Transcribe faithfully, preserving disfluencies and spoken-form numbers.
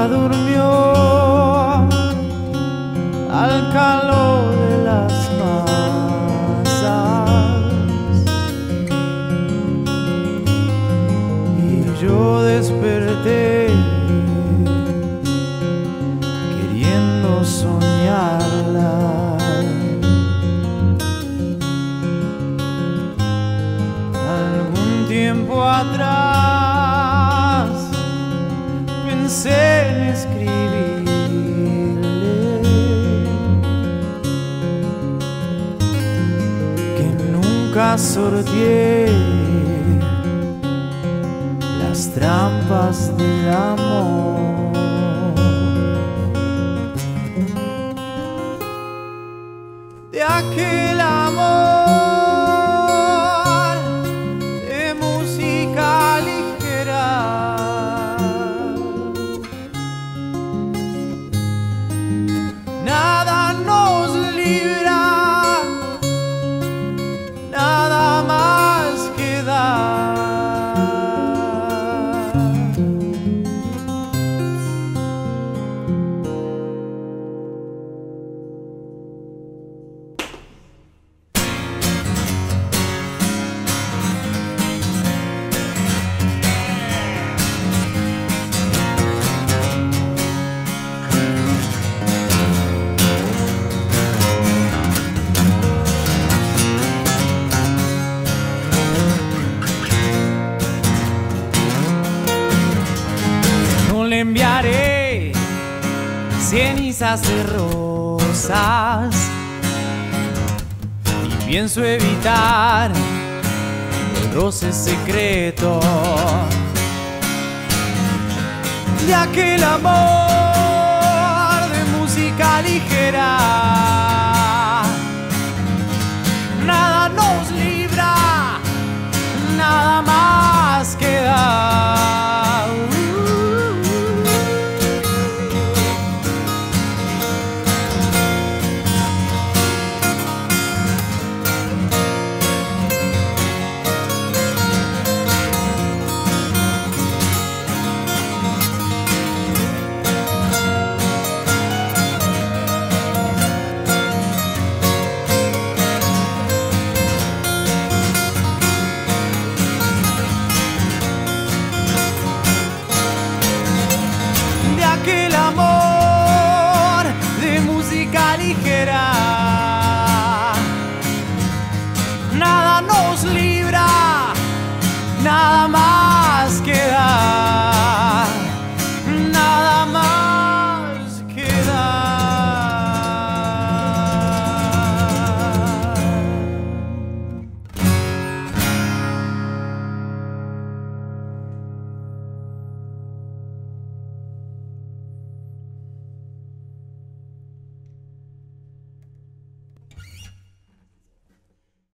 durmió al calor de las masas y yo desperté queriendo soñarla. Algún tiempo atrás pensé en escribirle que nunca sorteé las trampas del amor. De aquel amor de música ligera, nada nos libra, nada más queda. Le enviaré cenizas de rosas y pienso evitar el roce secreto de aquel amor de música ligera.